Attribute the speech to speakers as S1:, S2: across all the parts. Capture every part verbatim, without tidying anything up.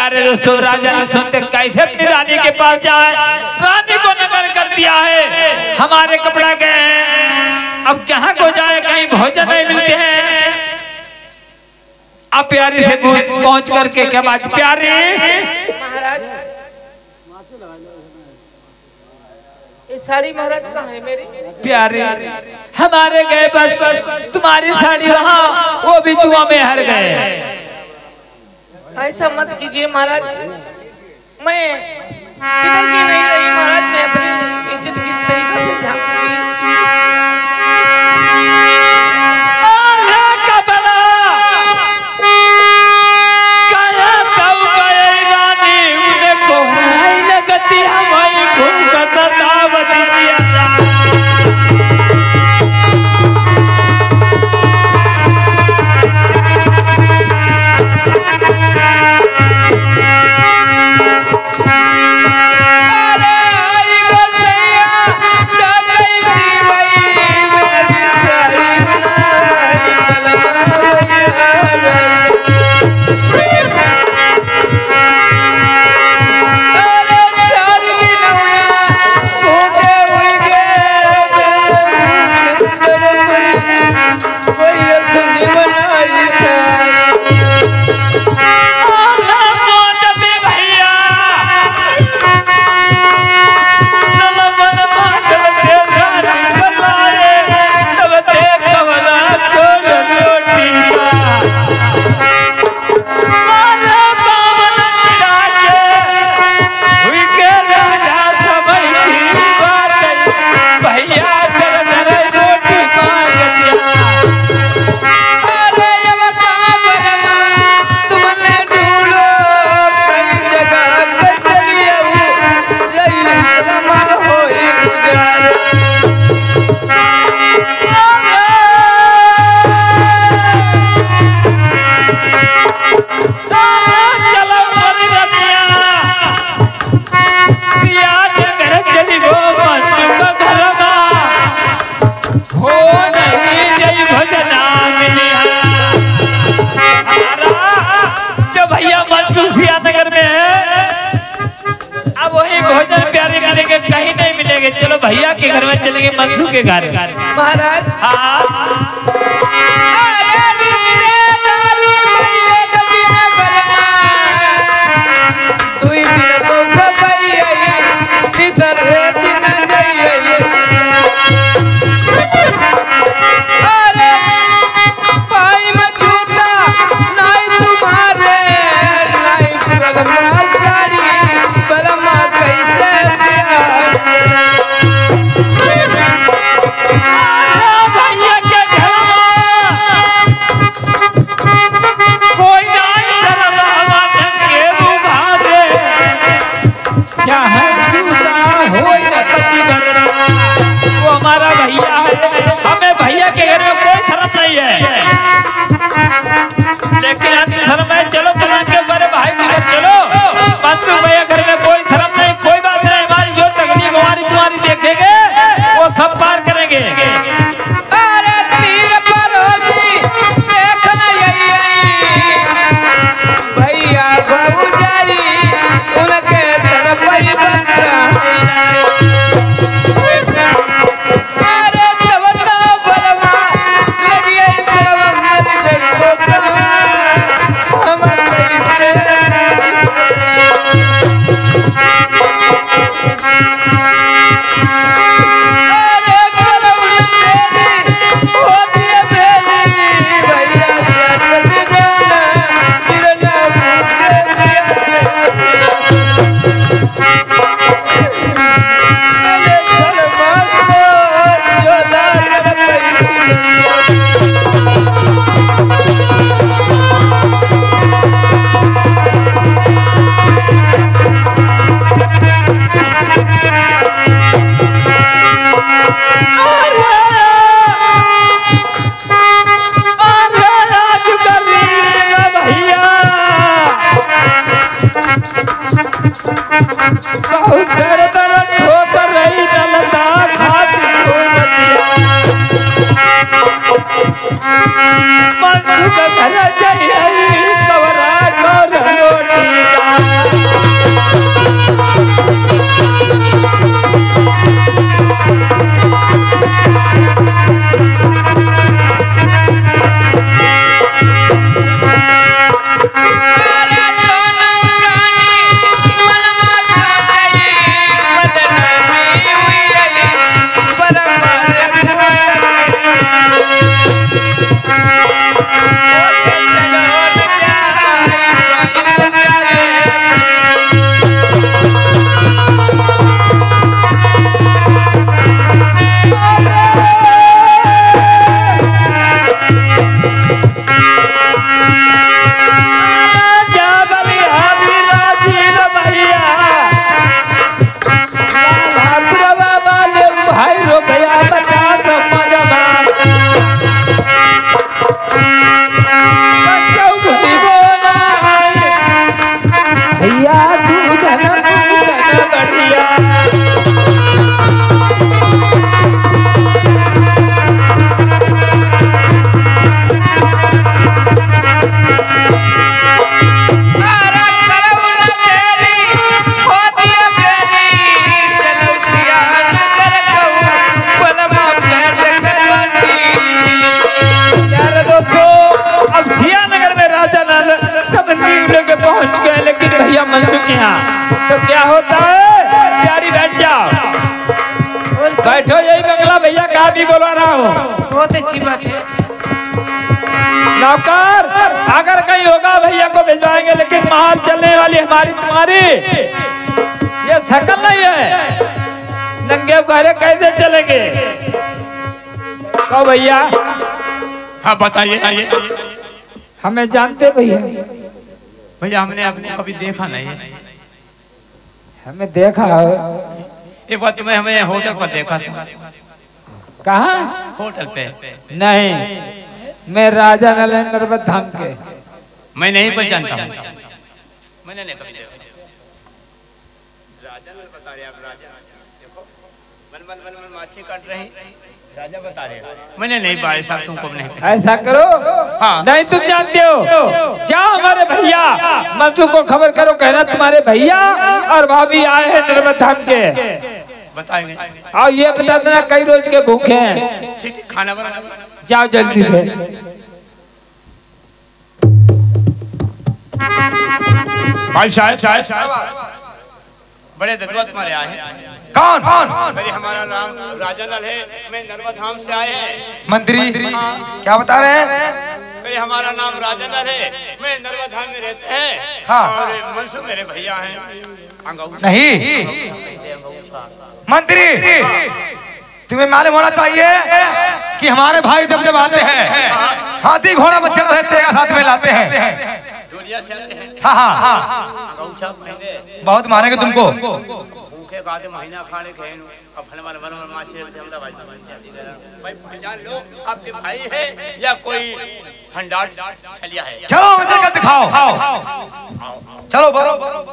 S1: प्यारे दोस्तों, राजा ने सुनते कैसे अपनी रानी के पास जाए, रानी को नगर कर दिया है, हमारे कपड़ा गए हैं, अब कहाँ को जाए, कहीं भोजन नहीं मिलते हैं। अब प्यारी से पहुंच करके क्या बात, प्यारे
S2: महाराज ये साड़ी महाराज कहाँ है मेरी?
S1: प्यारे हमारे गए बस पर तुम्हारी साड़ी वहाँ वो भी जुआ में हार गए।
S2: ऐसा मत कीजिए महाराज, मैं किधर की नहीं रही महाराज, मैं अपनी इज्जत की तरीका से झांकूंगी। कहीं नहीं मिलेंगे, चलो भैया के घर में चलेंगे, मंसू के घर महाराज। हाँ
S1: तो क्या होता है? प्यारी बैठ जाओ, बैठो, यही बंगला भैया कहा भी बोला रहा हूँ।
S2: बहुत अच्छी बात है।
S1: नौकर अगर कहीं होगा भैया को भिजवाएंगे, लेकिन महल चलने वाली हमारी तुम्हारी ये शकल नहीं है, नंगे घरे कैसे चलेंगे? तो भैया
S3: हाँ बताइए।
S1: हमें जानते भैया?
S3: भैया हमने आपको कभी देखा नहीं है।
S1: हमें देखा है।
S3: एक बात मैं हमें होटल पर देखा था।
S1: कहाँ?
S3: होटल पे।
S1: नहीं, मैं राजा नरेंद्र धाम के।
S3: मैं नहीं पहचानता हूँ। मैंने नहीं कभी देखा। राजा बता रहे आप, राजा देखो मन मन मन मन माछी काट रही, राजा बता रहे। मैंने नहीं भाई साहब तुमको नहीं।
S1: ऐसा करो,
S3: हाँ।
S1: नहीं तुम जानते हो, जाओ हमारे भैया मंसू को खबर करो, कहना तुम्हारे भैया और भाभी आए हैं नर्मदा धाम के।
S3: बताएंगे।
S1: और ये बता देना कई रोज के भूखे हैं।
S3: ठीक है, खाना बना।
S1: जाओ जल्दी से।
S3: भाई साहब बड़े दरबार तुम्हारे आए हैं। कौन? अरे हमारा नाम राजा नल है, मैं नर्मदा धाम से आए हैं।
S4: मंत्री क्या बता रहे हैं?
S3: अरे हमारा नाम राजा नल है, मैं नर्मदा धाम में रहते हैं।
S4: हाँ।
S3: और मनसू मेरे भैया हैं।
S4: नहीं मंत्री, तुम्हें मालूम होना चाहिए कि हमारे भाई जब जब आते हैं हाथी घोड़ा बछड़ा रहते हैं, साथ में लाते हैं। हाँ हाँ हाँ, बहुत मानेंगे तुमको।
S3: भूखे का महीना खाने के अब फलमान बनवन माछी हमदा भाई भाई पहचान लो आपके भाई है या कोई हंडाट छलिया है।
S4: चलो मुझे कर दिखाओ, चलो बरो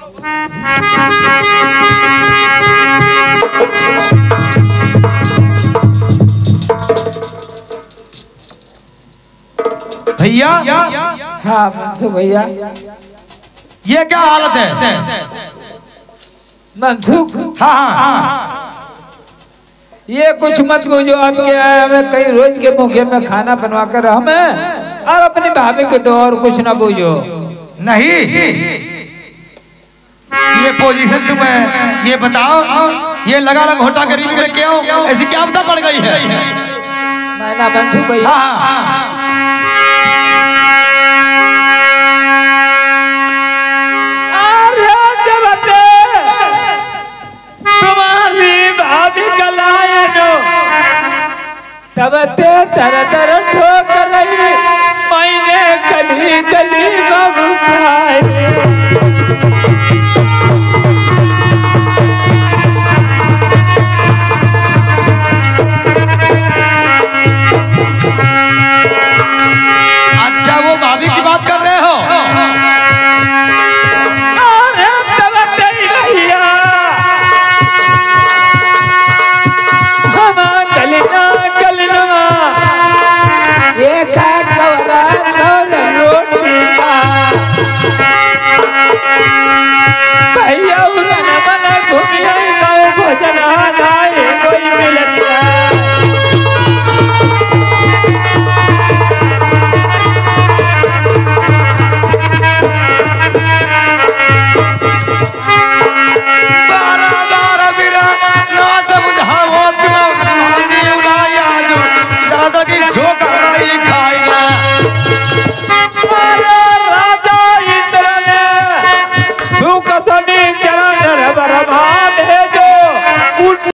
S4: भैया।
S1: हाँ मंसू भैया,
S4: ये क्या हालत है?
S1: मनसुख,
S4: हाँ हाँ,
S1: ये कुछ मत पूछो, आपके आए हमें कई रोज के मौके में खाना बनवा कर हमें और अपनी भाभी को दो, और कुछ ना पूछो।
S4: नहीं ये पोजीशन तुम्हें ये बताओ, ये लगा लगा घोटा गरीबी में क्यों ऐसी क्या आपदा पड़ गई है?
S1: मैना मंसू भैया,
S4: हाँ हाँ,
S1: तब ते तर तर ठोक रही, मैंने गली गली में उठाए।
S4: अच्छा वो भाभी की बात कर रहे हो?
S1: अरे तब तेरी भैया हम गलना गलना ये